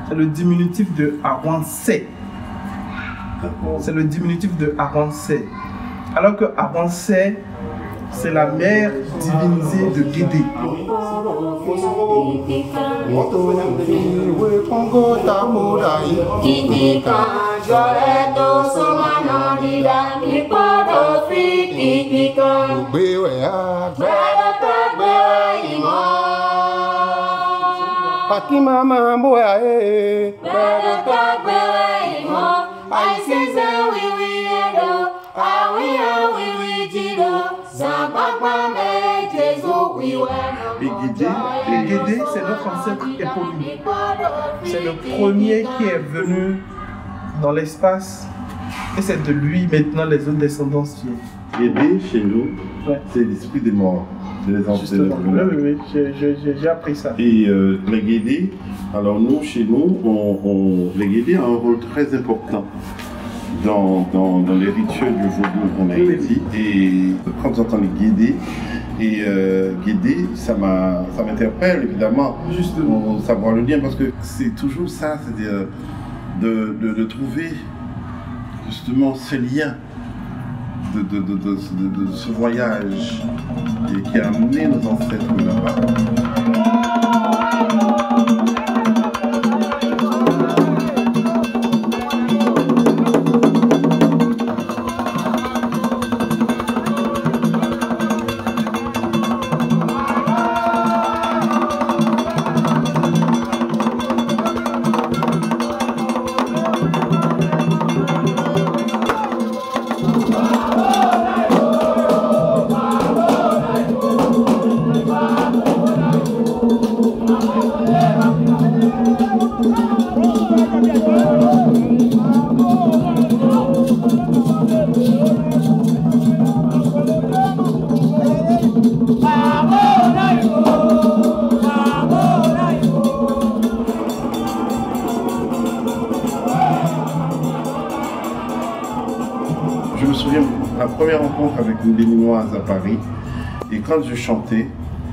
c'est le diminutif de Awansé. C'est le diminutif de Awansé. Alors que Awansé, c'est la mère divinisée de Guédé. Et Guédé, c'est notre ancêtre éponyme. C'est le premier qui est venu dans l'espace et c'est de lui maintenant les autres descendants viennent. Guédé, chez nous, c'est l'esprit des morts, des ancêtres. Oui, j'ai appris ça. Et les Guédés, alors nous, chez nous, les Guédés ont un rôle très important dans les rituels du vaudou qu'on a ici. Et quand j'entends les Guédés, Guédé, ça m'interpelle évidemment, justement, pour savoir le lien, parce que c'est toujours ça, c'est-à-dire de trouver justement ce lien de ce voyage qui a amené nos ancêtres là-bas. Je me souviens la première rencontre avec une Béninoise à Paris, et quand je chantais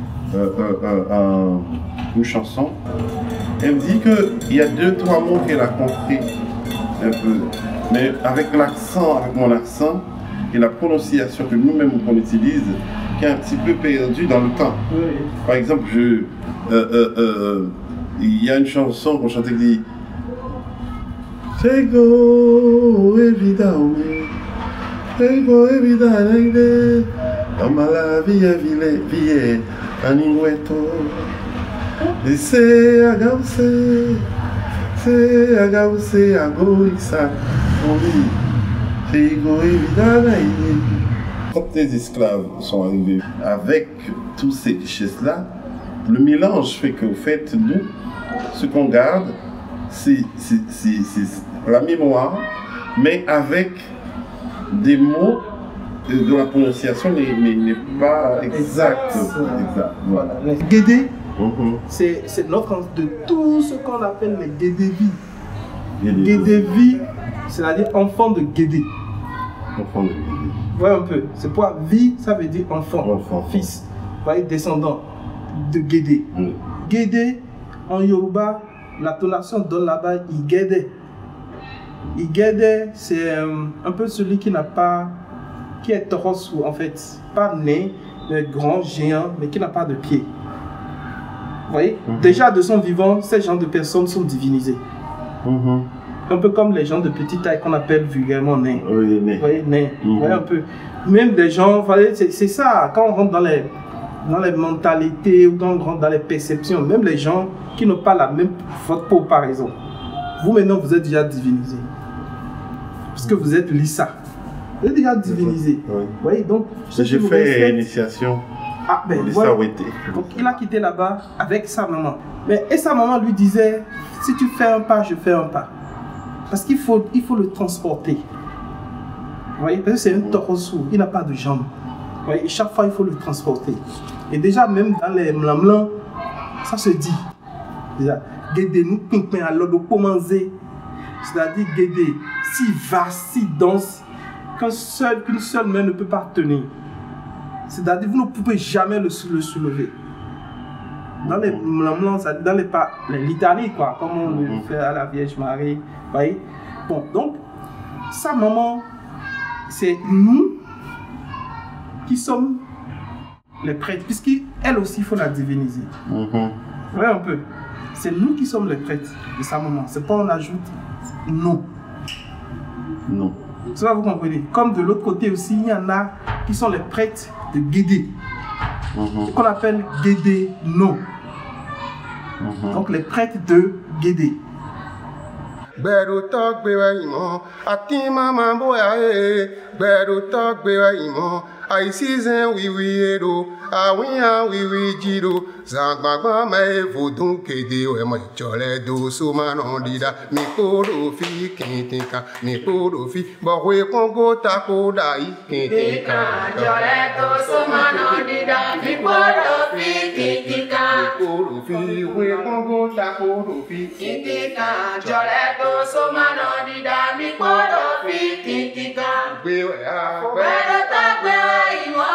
une chanson, elle me dit qu'il y a 2-3 mots qu'elle a compris un peu, mais avec l'accent, avec mon accent et la prononciation que nous-mêmes on utilise, qui est un petit peu perdu dans le temps. Oui. Par exemple, il y a une chanson qu'on chantait qui dit Chego évidemment. Ego evidente, la via vie animueto, e se agause agoisa, ego evidente. Quand les esclaves sont arrivés avec toutes ces richesses-là, le mélange fait qu'au fait, nous, ce qu'on garde, c'est la mémoire, mais avec des mots dont la prononciation n'est pas exacte. Voilà. Les Guédé, c'est notre de tout ce qu'on appelle les Guédévis. Guédévis, c'est-à-dire enfant de Guédé. Enfant de Guédé. Voyez un peu, c'est pour vie, ça veut dire enfant, fils. Vous voyez, descendant de Guédé. Guédé, en Yoruba, la tonation donne là-bas Igédé. Igédé, c'est un peu celui qui n'a pas, qui est torso en fait, pas né, mais grand, géant, mais qui n'a pas de pied. Vous voyez, déjà de son vivant, ces genres de personnes sont divinisées. Un peu comme les gens de petite taille qu'on appelle vulgairement nains. Oui, nains. Vous voyez, nains. Vous voyez un peu. Même des gens, c'est ça, quand on rentre dans les mentalités ou quand on rentre dans les perceptions, même les gens qui n'ont pas la même votre peau par exemple. Vous maintenant, vous êtes déjà divinisé. Parce que vous êtes Lissa. Vous êtes déjà divinisé. Oui. Vous voyez, donc... J'ai fait l'initiation. Ah, ben, voilà. Donc il a quitté là-bas avec sa maman. Et sa maman lui disait, si tu fais un pas, je fais un pas. Parce qu'il faut le transporter. Vous voyez, parce que c'est un torso, il n'a pas de jambes. Vous voyez, et chaque fois, il faut le transporter. Et déjà, même dans les mlamlans, ça se dit. Déjà, Guédé nous pimpin à l'ordre pour manger. C'est-à-dire, Guédé, si vaste, si dense, qu'une seule main ne peut pas tenir. C'est-à-dire, vous ne pouvez jamais le soulever. dans les litanies, quoi, comme on le fait à la Vierge Marie. Vous voyez? Bon, donc, sa maman, c'est nous qui sommes les prêtres, puisqu'elle aussi, il faut la diviniser. Vous voyez un peu? C'est nous qui sommes les prêtres de sa maman. C'est pas on ajoute nous. Non. Ça, vous comprenez? Comme de l'autre côté aussi, il y en a qui sont les prêtres de Guédé. Qu'on appelle Guédé no. Donc les prêtres de Guédé. Beru tok bewa imo, ati mama boya e. Beru tok bewa imo, ai season we ero, awiya we jiro. Zangba ma e vodun kede we mo chole do so manondida. Mi poro fi kintika, mi poro fi bo we kongo tako dai kintika. Chole do so manondida, mi poro fi kintika. Mi poro fi we kongo tako fi Kintika, chole do so manondida, mi poro fi kintika. bewa Beru tok bewa imo.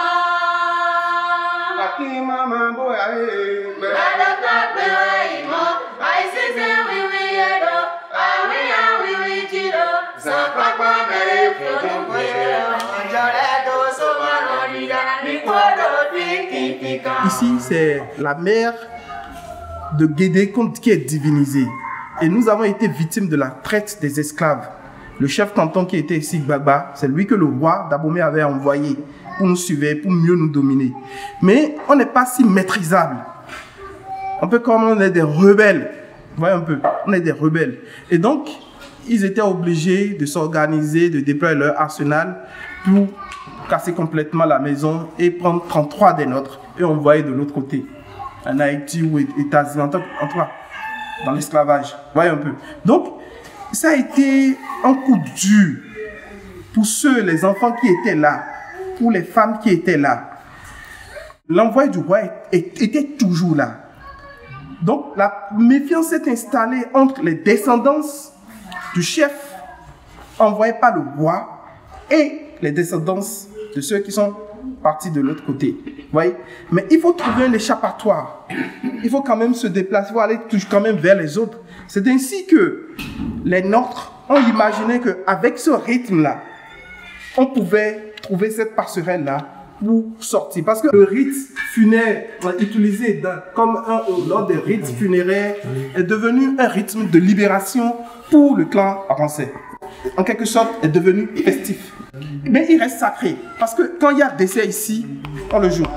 ati mama boya e. Beru tok bewa imo. Ai season we ero, awiya we jiro. Zangba ma e vodun kede, chole do so manondida, mi poro fi kintika. Ici, c'est la mère de Guédé qui est divinisée. Et nous avons été victimes de la traite des esclaves. Le chef canton qui était ici, Gbagba, c'est lui que le roi d'Abomey avait envoyé pour nous surveiller, pour mieux nous dominer. Mais on n'est pas si maîtrisable. Un peu comme on est des rebelles. Vous voyez un peu, on est des rebelles. Et donc, ils étaient obligés de s'organiser, de déployer leur arsenal pour casser complètement la maison et prendre 33 des nôtres et envoyer de l'autre côté. En Haïti ou aux États-Unis, en tout cas, dans l'esclavage. Vous voyez un peu. Donc, ça a été un coup dur pour les enfants qui étaient là, pour les femmes qui étaient là. L'envoi du roi était toujours là. Donc, la méfiance s'est installée entre les descendants du chef envoyé par le roi et les descendants de ceux qui sont partis de l'autre côté. Vous voyez? Mais il faut trouver un échappatoire. Il faut quand même se déplacer, il faut aller quand même vers les autres. C'est ainsi que les nôtres ont imaginé qu'avec ce rythme-là, on pouvait trouver cette passerelle-là pour sortir. Parce que le rite funéraire utilisé lors des rites funéraires est devenu un rythme de libération pour le clan français. En quelque sorte, est devenu festif. Mais il reste sacré. Parce que quand il y a décès ici, on le joue.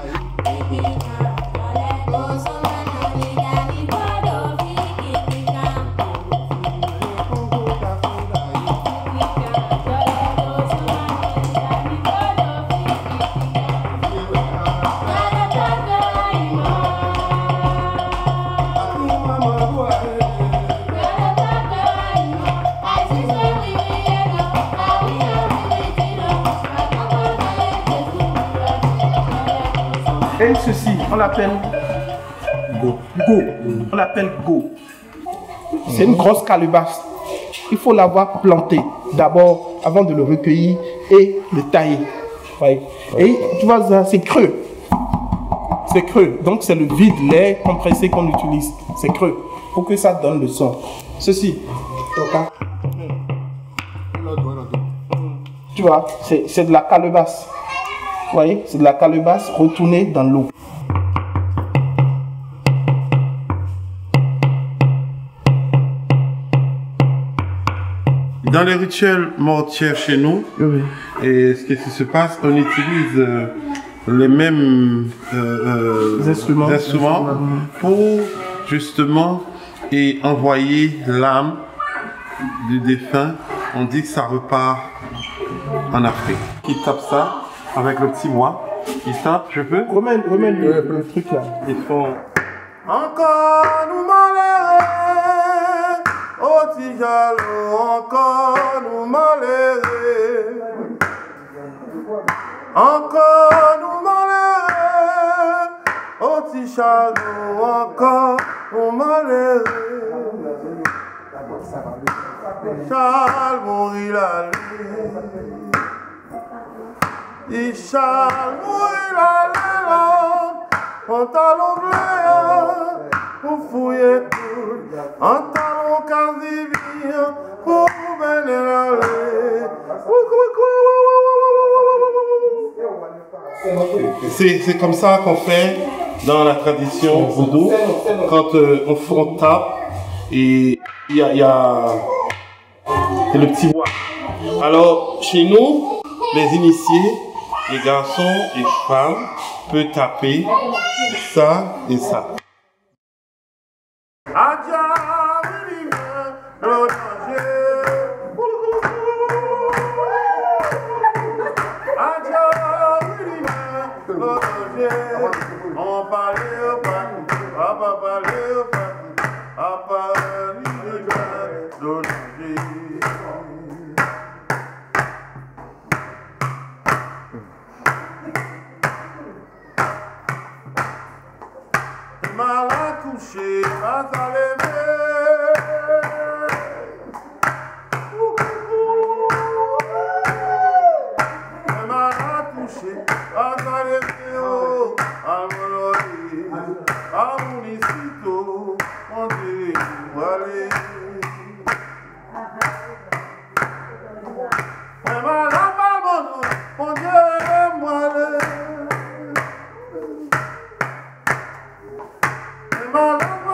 Et ceci, on l'appelle go. On l'appelle go. C'est une grosse calebasse. Il faut l'avoir planté d'abord avant de le recueillir et le tailler. Ouais. Et tu vois, c'est creux. C'est creux. Donc c'est le vide, l'air compressé qu'on utilise. C'est creux pour que ça donne le son. Ceci. Tu vois, c'est de la calebasse. Vous voyez, c'est de la calebasse retournée dans l'eau. Dans les rituels mortuaires chez nous, Oui. et ce qui se passe, on utilise les mêmes instruments pour justement envoyer l'âme du défunt. On dit que ça repart en Afrique. Ils tapent ça avec le petit moi. Ils tapent, je peux? Remets le truc là. Ils font encore nous malheurs, oh Tijalo, encore nous malheurs, encore nous malheurs, oh Tijalo, encore nous malheurs. Charles mourit la nuit. Il Charles mourit la nuit. Pantalon bleu, fouiller tout, en talon quasi bien, pour venir aller. C'est comme ça qu'on fait dans la tradition vaudou, quand on tape et il y a le petit bois. Alors, chez nous, les initiés, les garçons et femmes peuvent taper ça et ça. On parlait au patou, à pas parler au patou, à parler de l'onager. Mal accouché, pas à lever. Mal accouché, pas à lever. A municito, onde vale. É malabado, onde vale. É malabado.